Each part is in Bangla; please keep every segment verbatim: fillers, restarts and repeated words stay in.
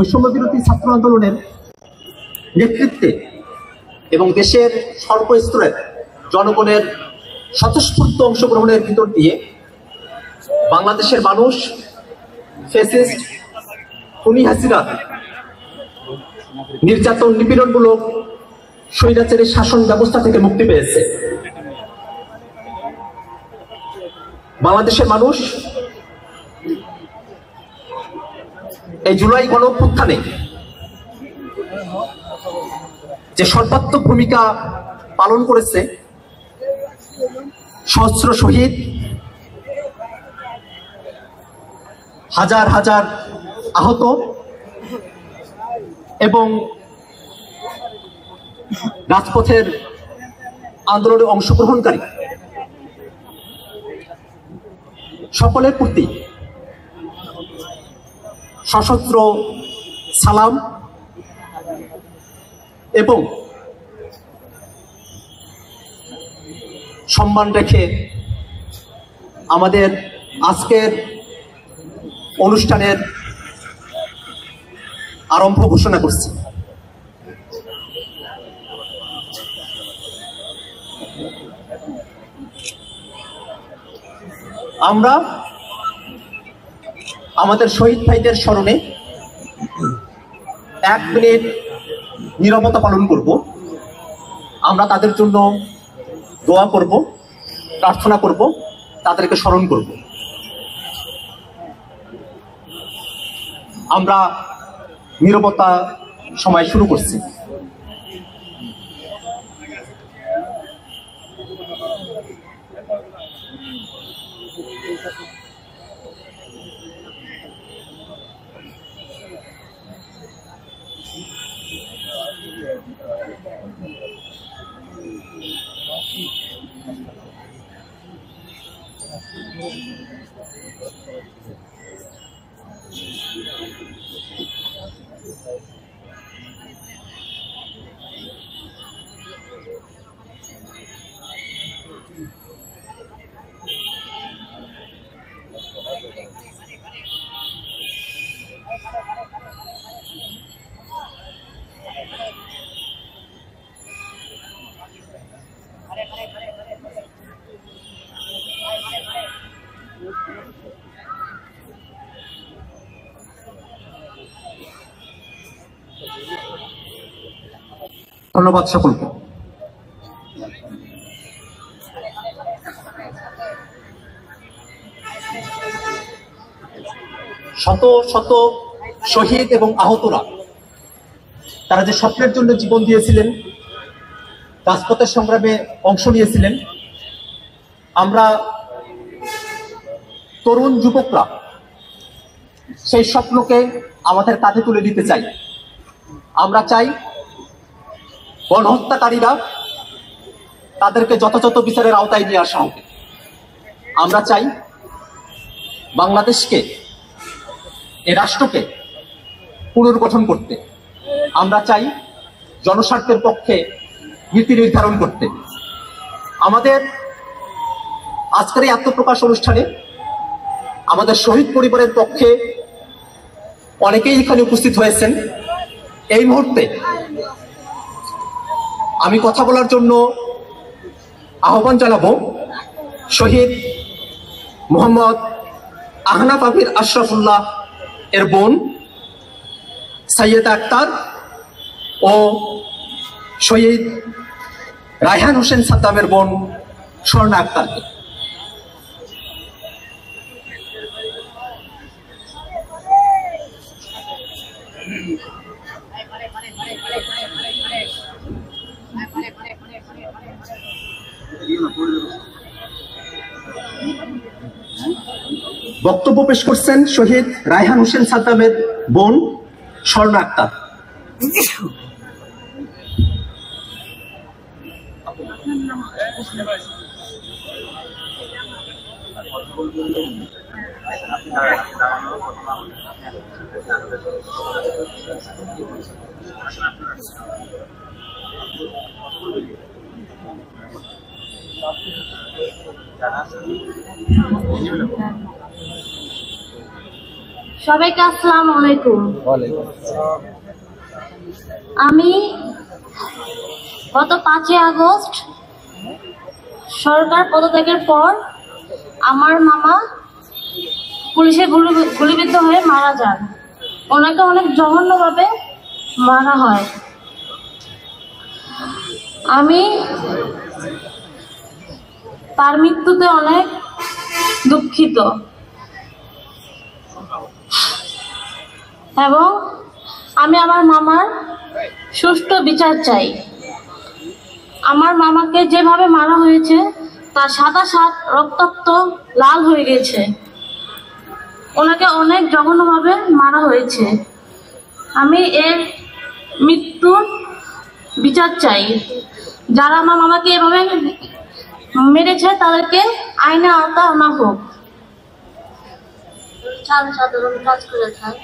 বৈষম্য বিরোধী ছাত্র আন্দোলনের নেতৃত্বে এবং দেশের সর্বস্তরের জনগণের স্বতঃস্ফূর্ত অংশগ্রহণের ভিতর দিয়ে বাংলাদেশের মানুষ ফ্যাসিস্ট খুনি হাসিনার নির্যাতন নিপীড়নমূলক স্বৈরাচারী শাসন ব্যবস্থা থেকে মুক্তি পেয়েছে। বাংলাদেশের মানুষ এই জুলাই গণ অভ্যুত্থানে যে সর্বাত্মক ভূমিকা পালন করেছে, সহস্র শহীদ, হাজার হাজার আহত এবং রাজপথের আন্দোলনে অংশগ্রহণকারী সকলের প্রতি সশস্ত্র সালাম এবং সম্মান রেখে আমাদের আজকের অনুষ্ঠানের আরম্ভ ঘোষণা করছি। আমরা আমাদের শহীদ ভাইদের স্মরণে এক মিনিট নীরবতা পালন করব। আমরা তাদের জন্য দোয়া করব, প্রার্থনা করব, তাদেরকে স্মরণ করব। আমরা নীরবতা সময় শুরু করছি। ধন্যবাদ সকলকে। শত শত শহীদ এবং আহতরা তারা যে স্বপ্নের জন্য জীবন দিয়েছিলেন, রাজপথের সংগ্রামে অংশ নিয়েছিলেন, আমরা তরুণ যুবকরা সেই স্বপ্নকে আমাদের কাঁধে তুলে দিতে চাই। আমরা চাই গণহত্যাকারীরা তাদেরকে যথাযথ বিচারের আওতায় নিয়ে আসা হবে। আমরা চাই বাংলাদেশকে, এই রাষ্ট্রকে পুনর্গঠন করতে। আমরা চাই জনস্বার্থের পক্ষে নীতি নির্ধারণ করতে। আমাদের আজকের এই আত্মপ্রকাশ অনুষ্ঠানে আমাদের শহীদ পরিবারের পক্ষে অনেকেই এখানে উপস্থিত হয়েছেন। এই মুহূর্তে আমি কথা বলার জন্য আহ্বান জানাবো শহীদ মোহাম্মদ আহনাফ আবির আশরাফুল্লাহ এর বোন সাইয়েদা আক্তার ও শহীদ রায়হান হোসেন সাদ্দামের বোন স্বর্ণা আক্তারকে। বক্তব্য পেশ করছেন শহীদ রায়হান হোসেন সাদ্দামের বোন স্বর্ণা আক্তার। সবাইকে আসসালামু আলাইকুম। আমি গত পাঁচই আগস্ট সরকার পদত্যাগের পর আমার মামা পুলিশে গুলিবিদ্ধ হয়ে মারা যান। ওনাকে অনেক জঘন্যভাবে মারা হয়। আমি তার মৃত্যুতে অনেক দুঃখিত এবং আমি আমার মামার সুষ্ঠু বিচার চাই। আমার মামাকে যেভাবে মারা হয়েছে তার সাদা সাত রক্তাক্ত লাল হয়ে গেছে। ওনাকে অনেক জঘন্যভাবে মারা হয়েছে। আমি এর মৃত্যুর বিচার চাই। যারা আমার মামাকে এভাবে মেরেছে তাদেরকে আইনে আওতা আনা হোক। কাজ করে খায়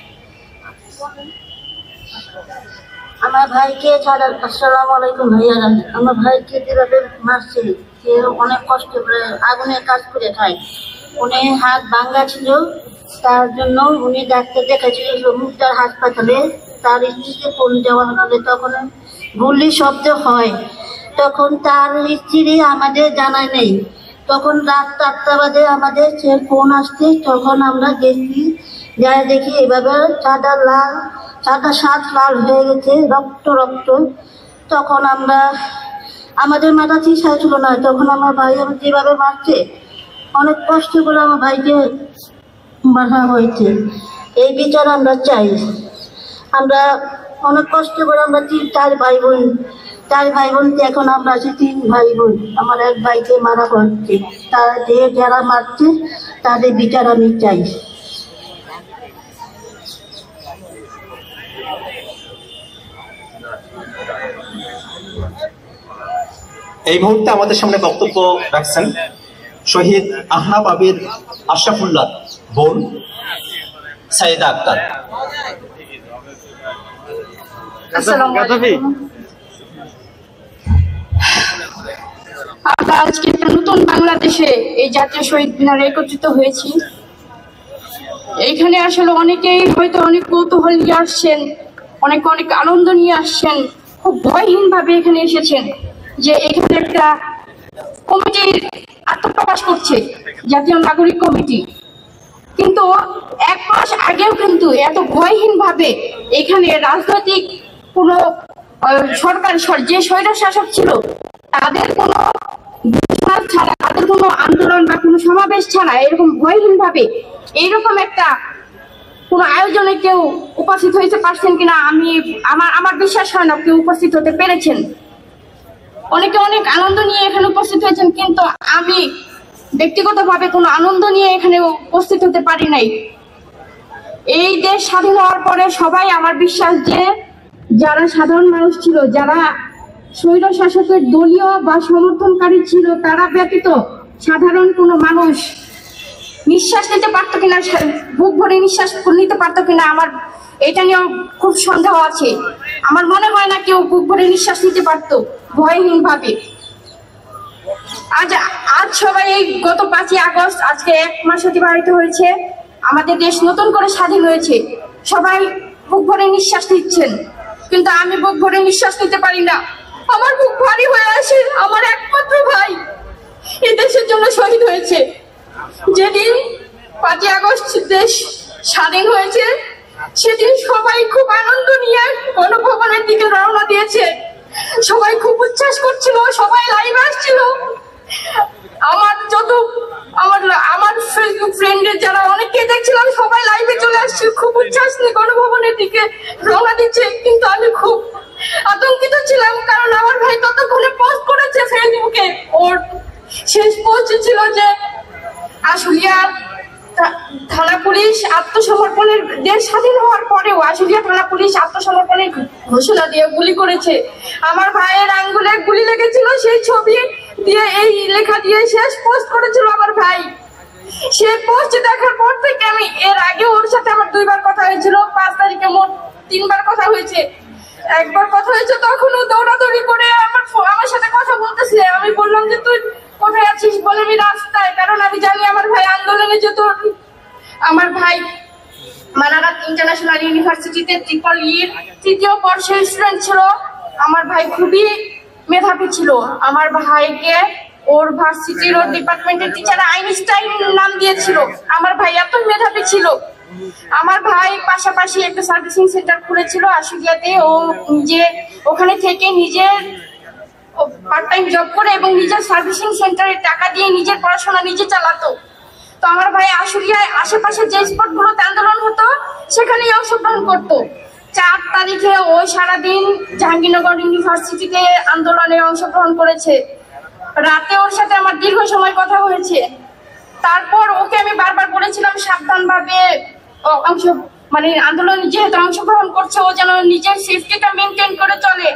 আমার ভাইকে ছাড়া। আসসালামু আলাইকুম ভাইয়া। আমার ভাইকে যেভাবে মারছে, সে অনেক কষ্ট করে আগুনে কাজ করে খায়। উনি হাত ভাঙ্গা ছিল, তার জন্য উনি ডাক্তার দেখাচ্ছিল মুক্তার হাসপাতালে। তার স্ত্রীকে ফোন দেওয়া হলে তখন গুলি শব্দ হয়, তখন তার স্ত্রী আমাদের জানায় নেই। তখন রাত চারটা বাজে আমাদের সে ফোন আসছে, তখন আমরা গেছি, যাই দেখি এভাবে সাদা লাল সাদা সাত লাল হয়ে গেছে, রক্ত রক্ত। তখন আমরা আমাদের মাথা চিকিৎসা ছিল না। তখন আমার ভাই যেভাবে মারছে, অনেক কষ্ট করে আমার ভাইকে মারা হয়েছে। এই বিচার আমরা চাই। আমরা অনেক কষ্ট করে আমরা তিন চার ভাই বোন চার ভাই বোন এখন আমরা আছি তিন ভাই বোন। আমার এক ভাইকে মারা হচ্ছে, তারা যে যারা মারছে তাদের বিচার আমি চাই। এই মুহূর্তে আমাদের সামনে বক্তব্য রাখছেন শহীদ আহনাব আবির আশরাফুল্লাহ বোন সাইয়েদা আক্তার। আমরা আজকে একটা নতুন বাংলাদেশে এই জাতীয় শহীদ মিনারে একত্রিত হয়েছি। এইখানে আসলে অনেকেই হয়তো অনেক কৌতূহল নিয়ে আসছেন, অনেক অনেক আনন্দ নিয়ে আসছেন, খুব ভয়হীন ভাবে এখানে এসেছেন যে এখানে একটা কমিটি আত্মপ্রকাশ করছে, জাতীয় নাগরিক কমিটি। কিন্তু এক মাস আগেও কিন্তু এত ভয়হীন ভাবে এখানে রাজনৈতিক কোনো সরকার যে স্বৈর শাসক ছিল তাদের কোনো ছাড়া, তাদের কোনো আন্দোলন বা কোনো সমাবেশ ছাড়া এরকম ভয়হীন ভাবে এইরকম একটা কোনো আয়োজনে কেউ উপস্থিত হইতে পারছেন কিনা আমি আমার আমার বিশ্বাস হয় না কেউ উপস্থিত হতে পেরেছেন। অনেকে অনেক আনন্দ নিয়ে এখানে উপস্থিত হয়েছেন, কিন্তু আমি ব্যক্তিগতভাবে কোনো আনন্দ নিয়ে এখানে উপস্থিত হতে পারি নাই। এই দেশ স্বাধীন হওয়ার পরে সবাই আমার বিশ্বাস যে যারা সাধারণ মানুষ ছিল, যারা স্বৈর শাসকের দলীয় বা সমর্থনকারী ছিল, তারা ব্যতীত সাধারণ কোনো মানুষ নিঃশ্বাস নিতে পারতো কিনা, বুক ভরে নিঃশ্বাস নিতে পারতো কিনা, আমার এটা নিয়েও খুব সন্দেহ আছে। আমার মনে হয় না কেউ বুক ভরে নিঃশ্বাস নিতে পারতো ভয়হীন ভাবে। আজ আজ সবাই এই গত পাঁচই আগস্ট আজকে এক মাস অতিবাহিত হয়েছে, আমাদের দেশ নতুন করে স্বাধীন হয়েছে, সবাই বুক ভরে নিঃশ্বাস নিচ্ছেন, কিন্তু আমি বুক ভরে নিঃশ্বাস নিতে পারি না। আমার বুক ভারী হয়ে আসে, আমার একমাত্র ভাই এই দেশের জন্য শহীদ হয়েছে। যেদিন পাঁচই আগস্ট দেশ স্বাধীন হয়েছে সেদিন সবাই খুব আনন্দ নিয়ে গণভবনের দিকে রওনা দিয়েছে, সবাই খুব উচ্ছ্বাস করছিল, সবাই লাইভে আসছিল। আমার যত আমার আমার ফেসবুক ফ্রেন্ডের যারা অনেককে দেখছিলাম সবাই লাইভে চলে আসছে, খুব উচ্ছ্বাস নিয়ে গণভবনের দিকে রওনা দিচ্ছে। কিন্তু আমি খুব আতঙ্কিত ছিলাম, কারণ আমার ভাই ততক্ষণে পোস্ট করেছে ফেসবুকে, ওর শেষ পোস্ট ছিল যে আশুলিয়া থানা পুলিশ আত্মসমর্পণের, দেশ স্বাধীন হওয়ার পরেও আশুলিয়া থানা পুলিশ আত্মসমর্পণের ঘোষণা দিয়ে গুলি করেছে। আমার ভাইয়ের আঙ্গুলে গুলি লেগেছিল, সেই ছবি দিয়ে এই লেখা দিয়ে শেষ পোস্ট করেছিল আমার ভাই। সেই পোস্ট দেখার পর থেকে আমি, এর আগে ওর সাথে আমার দুইবার কথা হয়েছিল, পাঁচ তারিখে মোট তিনবার কথা হয়েছে। একবার কথা হয়েছে তখনও দৌড়াদৌড়ি করে আমার আমার সাথে কথা বলতেছে। আমি বললাম যে তুই কোথায় আছিস, বলে আমি রাস্তায়, কারণ আমি জানি আমার ভাই আন্দোলনে যেত। আমার ভাই মানারাত ইন্টারন্যাশনাল ইউনিভার্সিটিতে ট্রিপল ইর তৃতীয় বর্ষের স্টুডেন্ট ছিল। আমার ভাই খুবই মেধাবী ছিল। আমার ভাইকে ওর ভার্সিটির ওর ডিপার্টমেন্টের টিচার আইনস্টাইন নাম দিয়েছিল। আমার ভাই এত মেধাবী ছিল। আমার ভাই পাশাপাশি একটা সার্ভিসিং সেন্টার খুলেছিল আশুলিয়াতে। ও নিজে ওখানে থেকে নিজের পার্ট টাইম জব করে এবং নিজের সার্ভিসিং সেন্টারে টাকা দিয়ে নিজের পড়াশোনা নিজে চালাতো। তো আমার ভাই আশুলিয়ায় আশেপাশে যে স্পট গুলোতে আন্দোলন হতো সেখানেই অংশগ্রহণ করতো। চার তারিখে ও সারাদিন জাহাঙ্গীরনগর ইউনিভার্সিটিতে আন্দোলনে অংশগ্রহণ করেছে। রাতে ওর সাথে আমার দীর্ঘ সময় কথা হয়েছে। তারপর ওকে আমি বারবার বলেছিলাম সাবধান ভাবে অংশ মানে আন্দোলনে যেহেতু অংশগ্রহণ করছে ও যেন নিজের সেফটিটা মেনটেন করে চলে।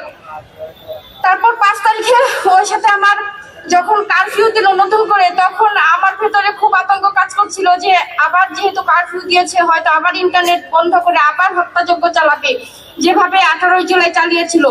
তারপর পাঁচ তারিখে ওর সাথে আমার যখন কারফিউ দিল নতুন করে, তখন আমার ভেতরে খুব আতঙ্ক কাজ করছিল যে আবার যেহেতু কারফিউ দিয়েছে হয়তো আবার ইন্টারনেট বন্ধ করে আবার হত্যাযজ্ঞ চালাবে, যেভাবে আঠারোই জুলাই চালিয়েছিল।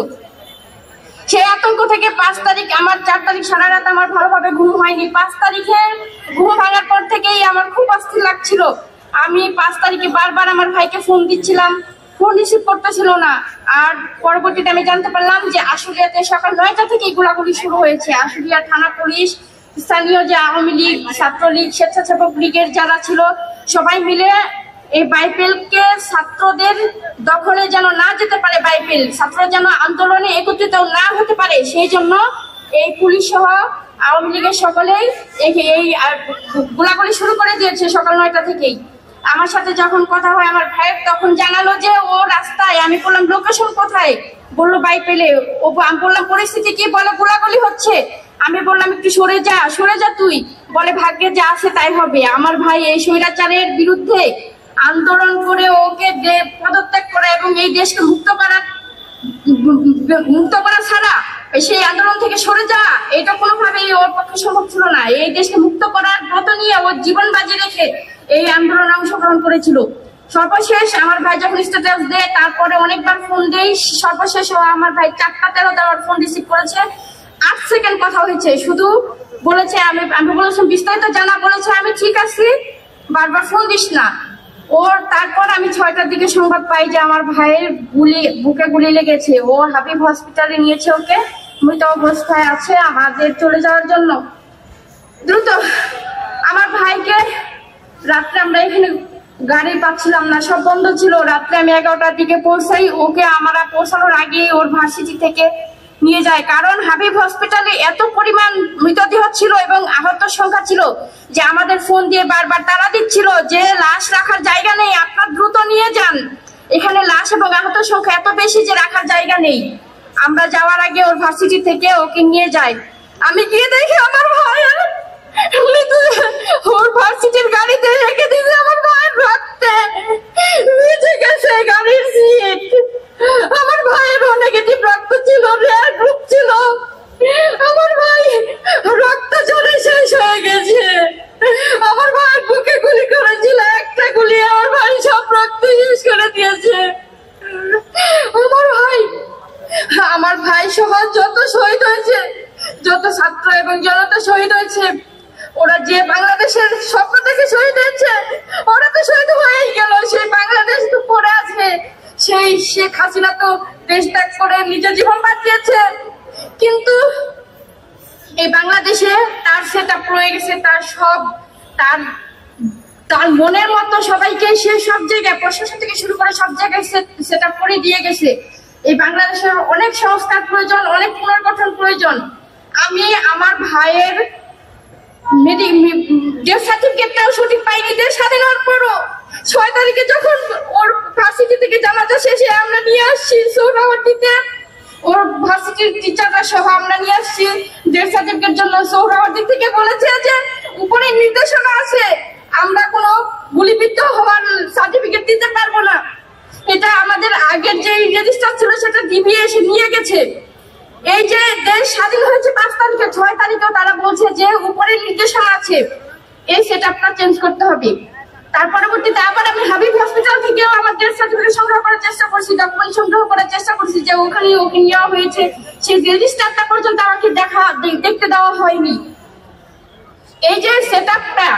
সেই আতঙ্ক থেকে পাঁচ তারিখ আমার চার তারিখ সারা রাত আমার ভালোভাবে ঘুম হয়নি। পাঁচ তারিখে ঘুম ভাঙার পর থেকেই আমার খুব অস্থির লাগছিল। আমি পাঁচ তারিখে বারবার আমার ভাইকে ফোন দিচ্ছিলাম, ফোন রিসিভ করতেছিল না। আর পরবর্তীতে আমি জানতে পারলাম যে আশুলিয়াতে সকাল নয়টা থেকেই গোলাগুলি শুরু হয়েছে। আশুলিয়া থানা পুলিশ, স্থানীয় যে আওয়ামী লীগ, ছাত্রলীগ, স্বেচ্ছাসেবক লীগের যারা ছিল সবাই মিলে এই বাইপেলকে ছাত্রদের দখলে যেন না যেতে পারে, বাইপেল ছাত্র যেন আন্দোলনে একত্রিত না হতে পারে, সেই জন্য এই পুলিশ সহ আওয়ামী লীগের সকলেই এই গোলাগুলি শুরু করে দিয়েছে সকাল নয়টা থেকেই। আমার সাথে যখন কথা হয় আমার ভাইয়ের, তখন জানালো যে ও রাস্তায়। আমি বললাম লোকেশন কোথায়? বললো বাইপেলে। ও আমি বললাম পরিস্থিতি কি? বলে গোলাগুলি হচ্ছে। আমি বললাম একটু সরে যা, সরে যা তুই। বলে ভাগ্যে যা আছে তাই হবে। আমার ভাই এই স্বৈরাচারের বিরুদ্ধে আন্দোলন করে ওকে পদত্যাগ করা এবং এই দেশকে মুক্ত করা মুক্ত করা ছাড়া সেই আন্দোলন থেকে সরে যাওয়া এটা কোনোভাবেই ওর পক্ষে সম্ভব ছিল না। এই দেশকে মুক্ত করার ব্রত নিয়ে ওর জীবন বাজি রেখে এই আন্দোলনে অংশগ্রহণ করেছিল। সর্বশেষ আমার ভাই যখন স্ট্যাটাস দেয় তারপরে অনেকবার ফোন দেই, সর্বশেষ আমার ভাই চারটা তেরো দেওয়ার ফোন রিসিভ করেছে। আট সেকেন্ড কথা হয়েছে, শুধু বলেছে আমি আমি বলেছিলাম বিস্তারিত জানা, বলেছে আমি ঠিক আছি, বারবার ফোন দিস না। ওর তারপর আমি ছয়টার দিকে সংবাদ পাই যে আমার ভাইয়ের গুলি বুকে গুলি লেগেছে। ও হাবিব হসপিটালে নিয়েছে, ওকে মৃত অবস্থায় আছে আমাদের চলে যাওয়ার জন্য। দ্রুত আমার ভাইকে রাত্রে আমরা এখানে গাড়ি পাচ্ছিলাম না, সব বন্ধ ছিল। রাত্রে আমি এগারোটার দিকে পৌঁছাই, ওকে আমরা পৌঁছানোর আগে ওর ভার্সিটি থেকে নিয়ে যায়। কারণ হাবিব হসপিটালে এত পরিমাণ মৃতদেহ ছিল এবং আহত সংখ্যা ছিল যে আমাদের ফোন দিয়ে বারবার তাড়া দিচ্ছিল যে লাশ রাখার জায়গা নেই, আপনার দ্রুত নিয়ে যান। এখানে লাশ এবং আহত সংখ্যা এত বেশি যে রাখার জায়গা নেই। আমরা যাওয়ার আগে ওর ভার্সিটি থেকে ওকে নিয়ে যাই। আমি গিয়ে দেখি আমার ভাই ওর ভার্সিটির গাড়িতে রেখে দিয়েছে। আমার ভাইয়ের রক্তে ভিজে গেছে গাড়ির সিট। আমার ভাইয়ের নেগেটিভ রক্ত ছিল, রেড গ্রুপ ছিল। আমার ভাই রক্ত ঝরে শেষ হয়ে গেছে। আমার ভাইয়ের বুকে গুলি করেছিল, একটা গুলি আমার ভাই সব রক্ত শেষ করে দিয়েছে। আমার ভাই আমার ভাই সহ যত শহীদ হয়েছে, যত ছাত্র এবং জনতা শহীদ হয়েছে, ওরা যে বাংলাদেশের স্বপ্ন থেকে শহীদ হয়েছে ওরা তো শহীদ হয়েই গেল। সেই বাংলাদেশ তো পড়ে আছে। সেই শেখ হাসিনা তো দেশ ত্যাগ করে নিজের জীবন বাঁচিয়েছে, কিন্তু এই বাংলাদেশে তার সেটা পড়ে গেছে। তার সব তার তার মনের মতো সবাইকে সে সব জায়গায় প্রশাসন থেকে শুরু করে সব জায়গায় সেটা করে দিয়ে গেছে। এই বাংলাদেশের অনেক সংস্কার প্রয়োজন, অনেক পুনর্গঠন প্রয়োজন। আমি আমার ভাইয়ের ডেথ সার্টিফিকেটটাও সঠিক পাইনি। দেশ স্বাধীন হওয়ার পরও ছয় তারিখে যখন ওর ভার্সিটি থেকে জানাজা শেষে আমরা নিয়ে আসছি সৌরাহাটিতে, ওর ভার্সিটির টিচাররা সহ আমরা নিয়ে আসছি ডেথ সার্টিফিকেট জন্য। সৌরাহাটি থেকে বলেছে যে উপরে নির্দেশনা আছে, আমরা কোনো গুলিবিদ্ধ হওয়ার সার্টিফিকেট দিতে পারবো না। এটা আমাদের আগের যে রেজিস্টার ছিল সেটা ডিবিএ এসে নিয়ে গেছে। এই যে দেশ স্বাধীন হয়েছে পাঁচ তারিখে, ছয় তারিখেও তারা বলছে যে উপরে নির্দেশনা আছে, এই সেট আপটা চেঞ্জ করতে হবে। তার পরবর্তীতে আবার আমি হাবিব হসপিটাল থেকেও আমার ডেথ সার্টিফিকেট সংগ্রহ করার চেষ্টা করছি, ডকুমেন্ট সংগ্রহ করার চেষ্টা করছি যে ওখানে ওকে নেওয়া হয়েছে। সেই রেজিস্টারটা পর্যন্ত আমাকে দেখা দেখতে দেওয়া হয়নি। এই যে সেট আপটা,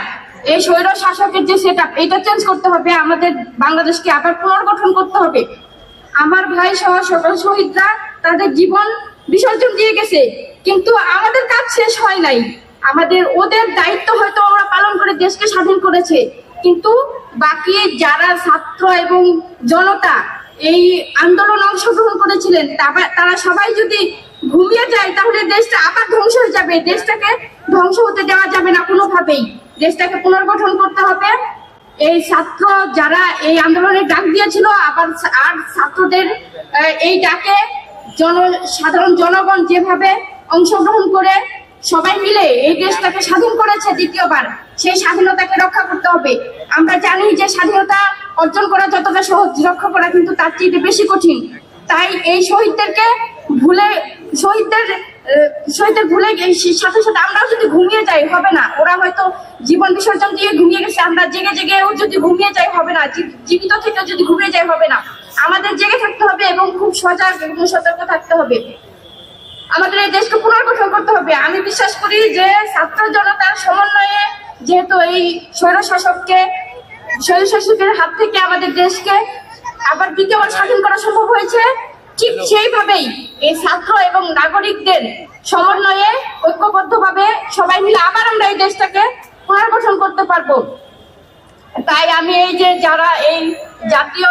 এই স্বৈর শাসকের যে সেট আপ এটা চেঞ্জ করতে হবে, আমাদের বাংলাদেশকে আবার পুনর্গঠন করতে হবে। আমার ভাই সহ সকল শহীদরা তাদের জীবন বিসর্জন দিয়ে গেছে, কিন্তু আমাদের কাজ শেষ হয় নাই। আমাদের ওদের দায়িত্ব হয়তো ওরা পালন করে দেশকে স্বাধীন করেছে, কিন্তু বাকি যারা ছাত্র এবং জনতা এই আন্দোলন অংশগ্রহণ করেছিলেন তারা সবাই যদি ঘুমিয়ে যায় তাহলে দেশটা আবার ধ্বংস হয়ে যাবে। দেশটাকে ধ্বংস হতে দেওয়া যাবে না কোনোভাবেই, দেশটাকে পুনর্গঠন করতে হবে। এই ছাত্র যারা এই আন্দোলনের ডাক দিয়েছিল আবার আর ছাত্রদের এই ডাকে জন সাধারণ জনগণ যেভাবে অংশগ্রহণ করে সবাই মিলে এই দেশটাকে স্বাধীন করেছে দ্বিতীয়বার, সেই স্বাধীনতাকে রক্ষা করতে হবে। আমরা জানি যে স্বাধীনতা অর্জন করা যতটা সহজ, রক্ষা করা কিন্তু তার চেয়ে বেশি কঠিন। তাই এই শহীদদেরকে ভুলে শহীদদের শহীদদের ভুলে সাথে সাথে আমরাও যদি ঘুমিয়ে যাই হবে না। ওরা হয়তো জীবন বিসর্জন দিয়ে ঘুমিয়ে গেছে, আমরা জেগে জেগেও যদি ঘুমিয়ে যাই হবে না, জীবিত থেকে যদি ঘুমিয়ে যাই হবে না। আমাদের জেগে থাকতে হবে এবং খুব সজাগ এবং সতর্ক থাকতে হবে। আমাদের এই দেশকে পুনর্গঠন করতে হবে। আমি বিশ্বাস করি যে ছাত্র জনতার সমন্বয়ে যেহেতু এই স্বৈর শাসককে স্বৈর শাসকের হাত থেকে আমাদের দেশকে আবার দ্বিতীয়বার স্বাধীন করা সম্ভব হয়েছে, ঠিক সেইভাবেই এই ছাত্র এবং নাগরিকদের সমন্বয়ে ঐক্যবদ্ধভাবে সবাই মিলে আবার আমরা এই দেশটাকে পুনর্গঠন করতে পারবো। তাই আমি এই যে যারা এই জাতীয়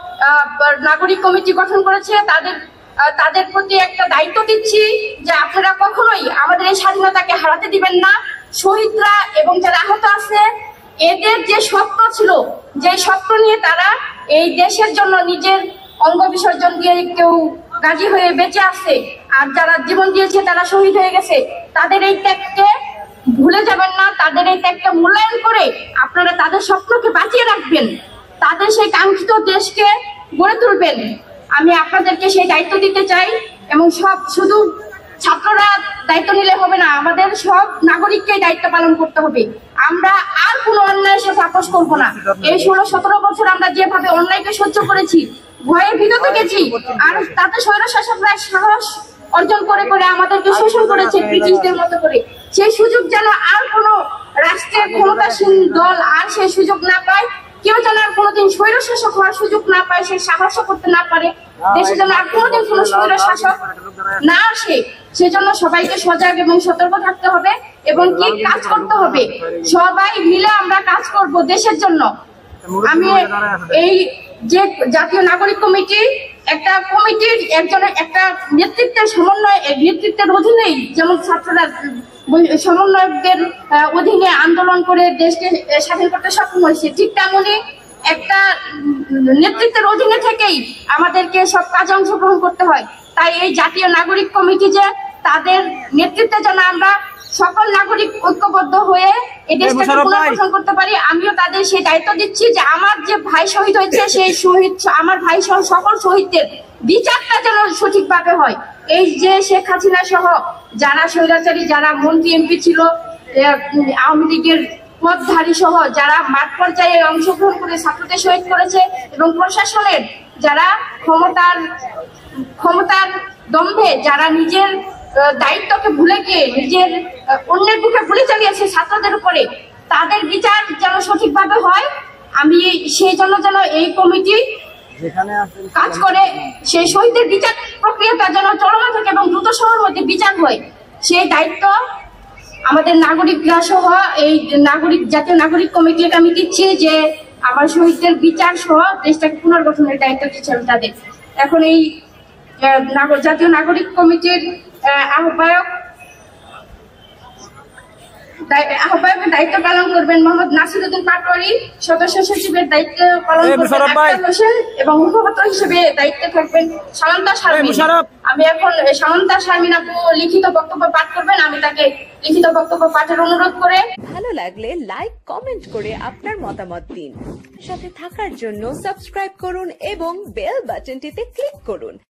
নাগরিক কমিটি গঠন করেছে তাদের তাদের প্রতি একটা দায়িত্ব দিচ্ছি যে আপনারা কখনোই আমাদের এই স্বাধীনতাকে হারাতে দিবেন না। শহীদরা এবং যারা আহত আছে এদের যে স্বপ্ন ছিল, যে স্বপ্ন নিয়ে তারা এই দেশের জন্য নিজের অঙ্গ বিসর্জন দিয়ে কেউ গাজী হয়ে বেঁচে আছে, আর যারা জীবন দিয়েছে তারা শহীদ হয়ে গেছে, তাদের এই ত্যাগকে ভুলে যাবেন না। তাদের এই ত্যাগকে মূল্যায়ন করে আপনারা তাদের স্বপ্নকে বাঁচিয়ে রাখবেন, তাদের সেই কাঙ্ক্ষিত দেশকে গড়ে তুলবেন। আমি আপনাদেরকে সেই দায়িত্ব দিতে চাই এবং সব শুধু ছাত্ররা দায়িত্ব নিলে হবে না, আমাদের সব নাগরিককে দায়িত্ব পালন করতে হবে। আমরা আর কোনো অন্যায়ের সাথে আপোষ করবো না। এই ষোলো সতেরো বছর আমরা যেভাবে অন্যায়কে সহ্য করেছি, ভয়ে ভীত থেকেছি, আর তাতে স্বৈর শাসকরা সাহস অর্জন করে করে আমাদেরকে শোষণ করেছে ব্রিটিশদের মতো করে। সেই সুযোগ যেন আর কোনো রাষ্ট্রের ক্ষমতাসীন দল আর সেই সুযোগ না পায়, কেউ যেন আর কোনোদিন স্বৈর শাসক হওয়ার সুযোগ না পায়, সে সাহস করতে না পারে, দেশে যেন আর কোনোদিন কোনো স্বৈর শাসক না আসে, সেজন্য সবাইকে সজাগ এবং সতর্ক থাকতে হবে এবং কি কাজ করতে হবে। সবাই মিলে আমরা কাজ করব দেশের জন্য। আমি এই যে জাতীয় নাগরিক কমিটি একটা কমিটির একজনের একটা নেতৃত্বের সমন্বয়, নেতৃত্বের অধীনেই যেমন ছাত্ররা সমন্বয়কদের অধীনে আন্দোলন করে দেশকে স্বাধীন করতে সক্ষম হয়েছে, ঠিক তেমনই একটা নেতৃত্বের অধীনে থেকেই আমাদেরকে সব কাজে অংশগ্রহণ করতে হয়। তাই এই জাতীয় নাগরিক কমিটি যে তাদের নেতৃত্বে যেন আমরা সকল নাগরিক ঐক্যবদ্ধ হয়ে এই দেশটাকে পুনর্গঠন করতে পারি, আমিও তাদের সেই দায়িত্ব দিচ্ছি যে আমার যে ভাই শহীদ হয়েছে সেই শহীদ আমার ভাই সহ সকল শহীদদের বিচারটা যেন সঠিকভাবে হয়। এই যে শেখ হাসিনা সহ যারা স্বৈরাচারী, যারা মন্ত্রী এমপি ছিল, আওয়ামী লীগের পদধারী সহ যারা মাঠ পর্যায়ে অংশগ্রহণ করে ছাত্রদের শহীদ করেছে, এবং প্রশাসনের যারা ক্ষমতার ক্ষমতার দম্ভে যারা নিজের দায়িত্বকে ভুলে গিয়ে নিজের অন্যের বুকে গুলি চালিয়েছে ছাত্রদের উপরে, তাদের বিচার যেন সঠিকভাবে হয়। আমি সেই জন্য যেন এই কমিটি কাজ করে সেই শহীদদের বিচার প্রক্রিয়াটা যেন চলমান থাকে এবং দ্রুত সময়ের মধ্যে বিচার হয়, সেই দায়িত্ব আমাদের নাগরিকরা সহ এই নাগরিক জাতীয় নাগরিক কমিটিকে আমি দিচ্ছি যে আমার শহীদদের বিচার সহ দেশটাকে পুনর্গঠনের দায়িত্ব দিচ্ছি আমি তাদের। এখন এই জাতীয় নাগরিক কমিটির আহ্বায়ক আহ্বায়কের দায়িত্ব পালন করবেন মোহাম্মদ নাসিরউদ্দিন পাটোয়ারি, সদস্য সচিবের দায়িত্ব পালন করবেন আক্তার হোসেন এবং মুখপাত্র হিসেবে দায়িত্বে থাকবেন সামন্তা শারমিন। আমি এখন সামন্তা শারমিন আপু লিখিত বক্তব্য পাঠ করবেন, আমি তাকে লিখিত বক্তব্য পাঠের অনুরোধ করে। ভালো লাগলে লাইক কমেন্ট করে আপনার মতামত দিন। সাথে থাকার জন্য সাবস্ক্রাইব করুন এবং বেল বাটনটিতে ক্লিক করুন।